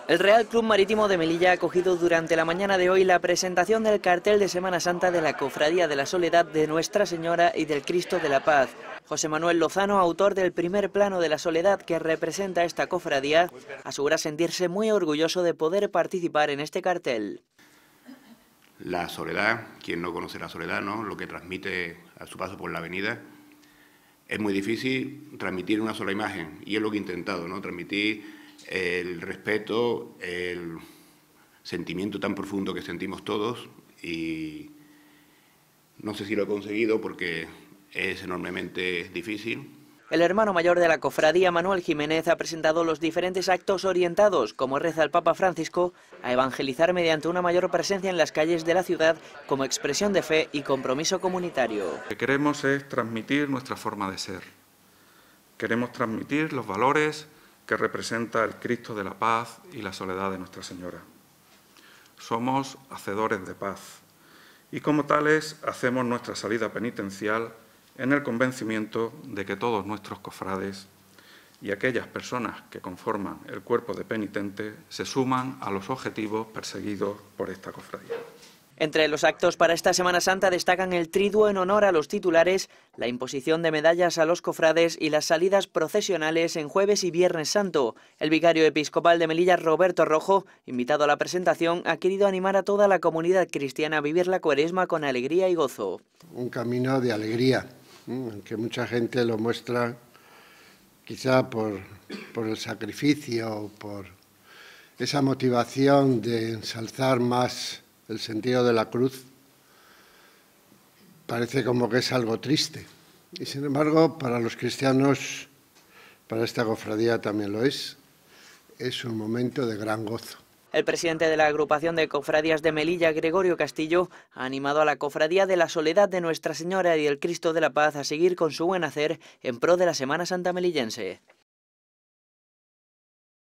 El Real Club Marítimo de Melilla ha acogido durante la mañana de hoy la presentación del cartel de Semana Santa de la Cofradía de la Soledad de Nuestra Señora y del Cristo de la Paz. José Manuel Lozano, autor del primer plano de la Soledad que representa esta cofradía, asegura sentirse muy orgulloso de poder participar en este cartel. La soledad, quien no conoce la soledad, ¿no?, lo que transmite a su paso por la avenida, es muy difícil transmitir una sola imagen, y es lo que he intentado, ¿no?, transmitir el respeto, el sentimiento tan profundo que sentimos todos, y no sé si lo he conseguido porque es enormemente difícil. El hermano mayor de la cofradía, Manuel Jiménez, ha presentado los diferentes actos orientados, como reza el Papa Francisco, a evangelizar mediante una mayor presencia en las calles de la ciudad como expresión de fe y compromiso comunitario. Lo que queremos es transmitir nuestra forma de ser. Queremos transmitir los valores que representa el Cristo de la Paz y la soledad de Nuestra Señora. Somos hacedores de paz y como tales hacemos nuestra salida penitencial en el convencimiento de que todos nuestros cofrades y aquellas personas que conforman el cuerpo de penitentes se suman a los objetivos perseguidos por esta cofradía. Entre los actos para esta Semana Santa destacan el triduo en honor a los titulares, la imposición de medallas a los cofrades y las salidas procesionales en Jueves y Viernes Santo. El vicario episcopal de Melilla, Roberto Rojo, invitado a la presentación, ha querido animar a toda la comunidad cristiana a vivir la Cuaresma con alegría y gozo. Un camino de alegría, que mucha gente lo muestra quizá por el sacrificio, por esa motivación de ensalzar más el sentido de la cruz. Parece como que es algo triste. Y sin embargo, para los cristianos, para esta cofradía también lo es. Es un momento de gran gozo. El presidente de la agrupación de cofradías de Melilla, Gregorio Castillo, ha animado a la cofradía de la Soledad de Nuestra Señora y el Cristo de la Paz a seguir con su buen hacer en pro de la Semana Santa melillense.